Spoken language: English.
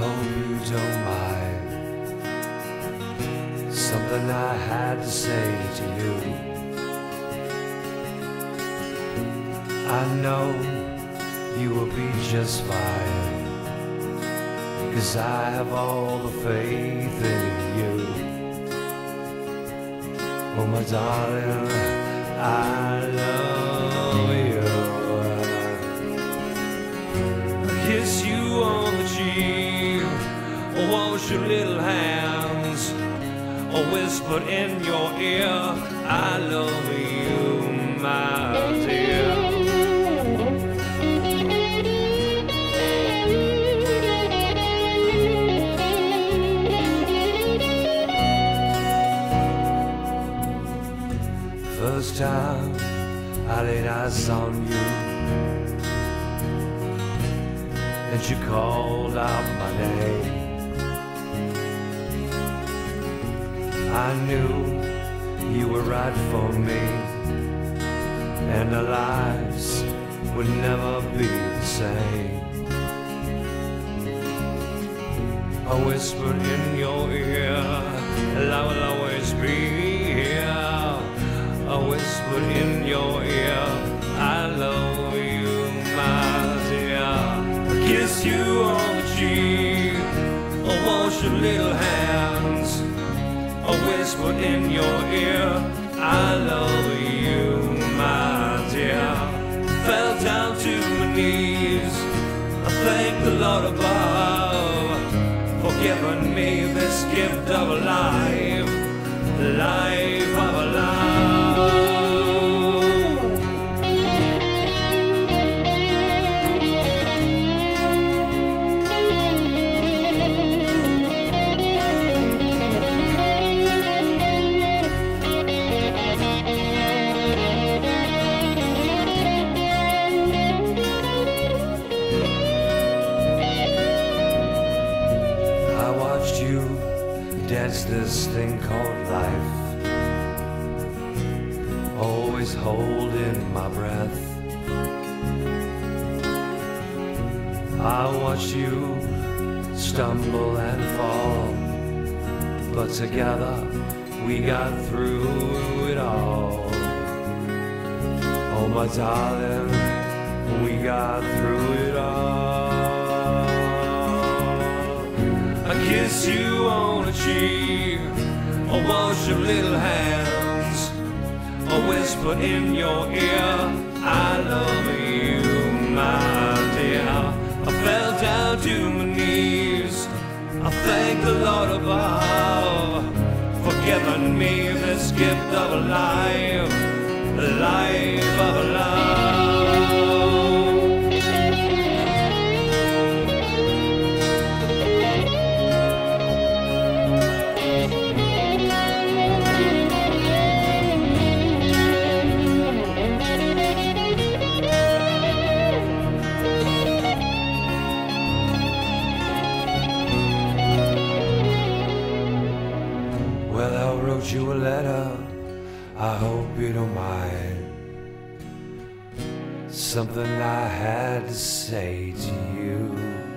hope you don't mind something I had to say to you. I know you will be just fine, 'cause I have all the faith in you. Oh my darling, I love you. I kiss you on the cheek, wash your little hands, or whisper in your ear, I love you, my dear. First time I laid eyes on you, and you called out my name, I knew you were right for me, and our lives would never be the same. I whispered in your ear, I will always be here. I whispered in your ear, I love you, my dear. I kiss you on the cheek, I wash your little hands, I whispered in your ear, I love you, my dear. Fell down to my knees, I thank the Lord above for giving me this gift of a life, life of a life. Dance this thing called life, always holding my breath. I watch you stumble and fall, but together we got through it all. Oh my darling, we got through it all. I kiss you on the cheek, I wash your little hands, I whisper in your ear, I love you, my dear. I fell down to my knees, I thank the Lord above for giving me this gift of a life, life of a life. Well, I wrote you a letter, I hope you don't mind, something I had to say to you.